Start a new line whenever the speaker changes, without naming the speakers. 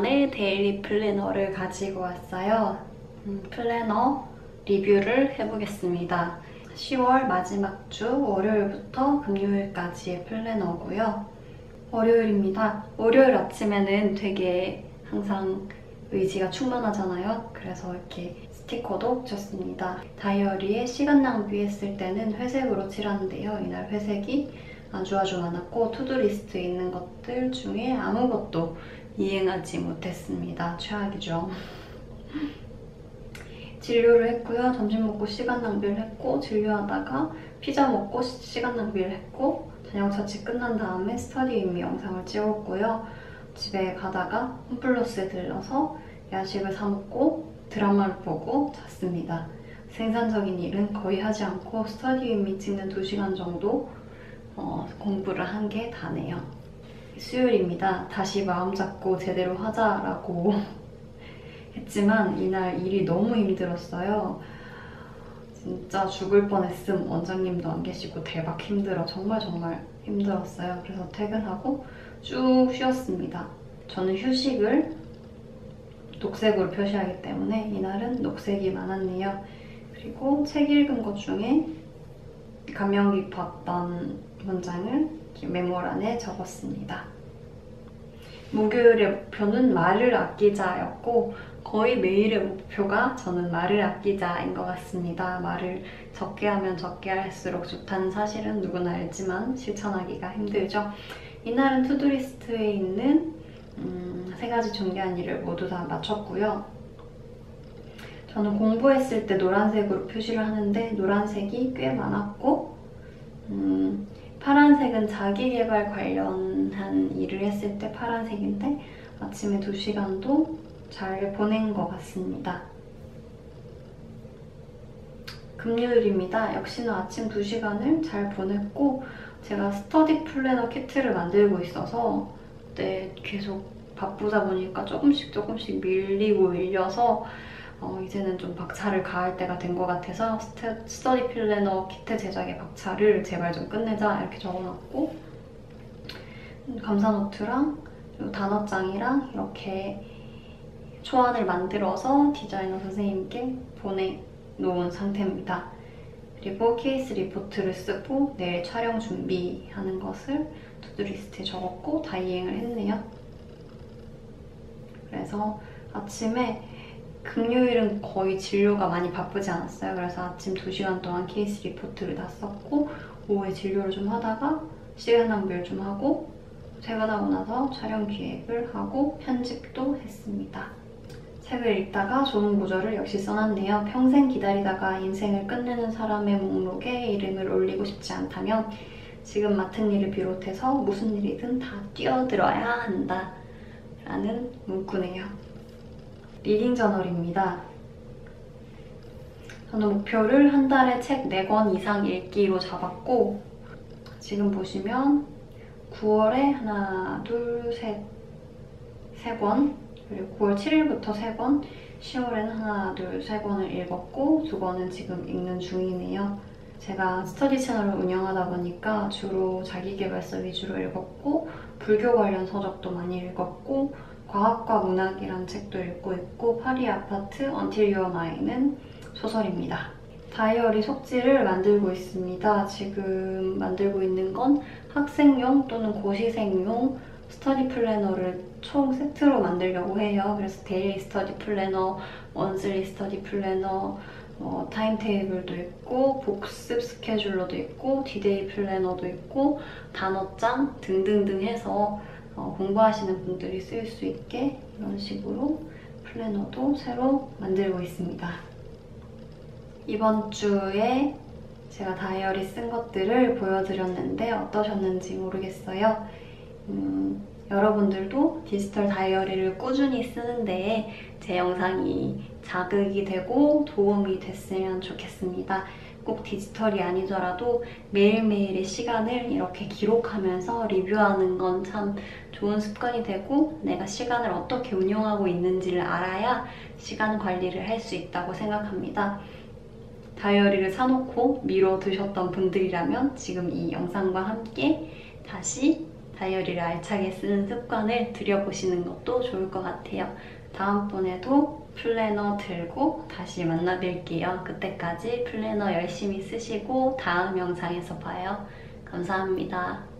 오랜만에 데일리 플래너를 가지고 왔어요. 플래너 리뷰를 해보겠습니다. 10월 마지막 주 월요일부터 금요일까지의 플래너고요. 월요일입니다. 월요일 아침에는 되게 항상 의지가 충만하잖아요. 그래서 이렇게 스티커도 붙였습니다. 다이어리에 시간 낭비했을 때는 회색으로 칠하는데요. 이날 회색이 아주 많았고 투두리스트에 있는 것들 중에 아무것도 이행하지 못했습니다. 최악이죠. 진료를 했고요. 점심 먹고 시간 낭비를 했고, 진료하다가 피자 먹고 시간 낭비를 했고, 저녁 자취 끝난 다음에 스터디 윗미 영상을 찍었고요. 집에 가다가 홈플러스에 들러서 야식을 사 먹고 드라마를 보고 잤습니다. 생산적인 일은 거의 하지 않고 스터디 윗미 찍는 2시간 정도 공부를 한 게 다네요. 수요일입니다. 다시 마음 잡고 제대로 하자라고 했지만 이날 일이 너무 힘들었어요. 진짜 죽을 뻔했음. 원장님도 안 계시고 대박 힘들어. 정말 힘들었어요. 그래서 퇴근하고 쭉 쉬었습니다. 저는 휴식을 녹색으로 표시하기 때문에 이날은 녹색이 많았네요. 그리고 책 읽은 것 중에 감명 깊었던 문장을 메모란에 적었습니다. 목요일의 목표는 말을 아끼자였고 거의 매일의 목표가 저는 말을 아끼자인 것 같습니다. 말을 적게 하면 적게 할수록 좋다는 사실은 누구나 알지만 실천하기가 힘들죠. 이날은 투두리스트에 있는 3가지 중요한 일을 모두 다 마쳤고요. 저는 공부했을 때 노란색으로 표시를 하는데 노란색이 꽤 많았고 파란색은 자기계발 관련한 일을 했을 때 파란색인데 아침에 2시간도 잘 보낸 것 같습니다. 금요일입니다. 역시나 아침 2시간을 잘 보냈고 제가 스터디 플래너 키트를 만들고 있어서 그때 계속 바쁘다 보니까 조금씩 밀려서 이제는 좀 박차를 가할 때가 된 것 같아서 스터디 플래너 키트 제작의 박차를 제발 좀 끝내자 이렇게 적어놨고 감사노트랑 그리고 단어장이랑 이렇게 초안을 만들어서 디자이너 선생님께 보내놓은 상태입니다. 그리고 케이스 리포트를 쓰고 내일 촬영 준비하는 것을 투두리스트에 적었고 다 이행을 했네요. 그래서 아침에 금요일은 거의 진료가 많이 바쁘지 않았어요. 그래서 아침 2시간 동안 케이스 리포트를 다 썼고 오후에 진료를 좀 하다가 시간 낭비를 좀 하고 퇴근하고 나서 촬영 기획을 하고 편집도 했습니다. 책을 읽다가 좋은 구절을 역시 써놨네요. 평생 기다리다가 인생을 끝내는 사람의 목록에 이름을 올리고 싶지 않다면 지금 맡은 일을 비롯해서 무슨 일이든 다 뛰어들어야 한다 라는 문구네요. 리딩 저널입니다. 저는 목표를 한 달에 책 4권 이상 읽기로 잡았고 지금 보시면 9월에 하나, 둘, 셋, 3권 그리고 9월 7일부터 3권 10월에는 하나, 둘, 3권을 읽었고 2권은 지금 읽는 중이네요. 제가 스터디 채널을 운영하다 보니까 주로 자기계발서 위주로 읽었고 불교 관련 서적도 많이 읽었고 과학과 문학이란 책도 읽고 있고 파리 아파트 Until You're Mine은 소설입니다. 다이어리 속지를 만들고 있습니다. 지금 만들고 있는 건 학생용 또는 고시생용 스터디 플래너를 총 세트로 만들려고 해요. 그래서 데일리 스터디 플래너, 먼슬리 스터디 플래너, 타임테이블도 있고 복습 스케줄러도 있고 디데이 플래너도 있고 단어장 등등등 해서 공부하시는 분들이 쓸 수 있게 이런 식으로 플래너도 새로 만들고 있습니다. 이번 주에 제가 다이어리 쓴 것들을 보여드렸는데 어떠셨는지 모르겠어요. 여러분들도 디지털 다이어리를 꾸준히 쓰는데 제 영상이 자극이 되고 도움이 됐으면 좋겠습니다. 꼭 디지털이 아니더라도 매일매일의 시간을 이렇게 기록하면서 리뷰하는 건 참 좋은 습관이 되고 내가 시간을 어떻게 운용하고 있는지를 알아야 시간 관리를 할 수 있다고 생각합니다. 다이어리를 사놓고 미뤄두셨던 분들이라면 지금 이 영상과 함께 다시 다이어리를 알차게 쓰는 습관을 들여보시는 것도 좋을 것 같아요. 다음번에도 플래너 들고 다시 만나뵐게요. 그때까지 플래너 열심히 쓰시고 다음 영상에서 봐요. 감사합니다.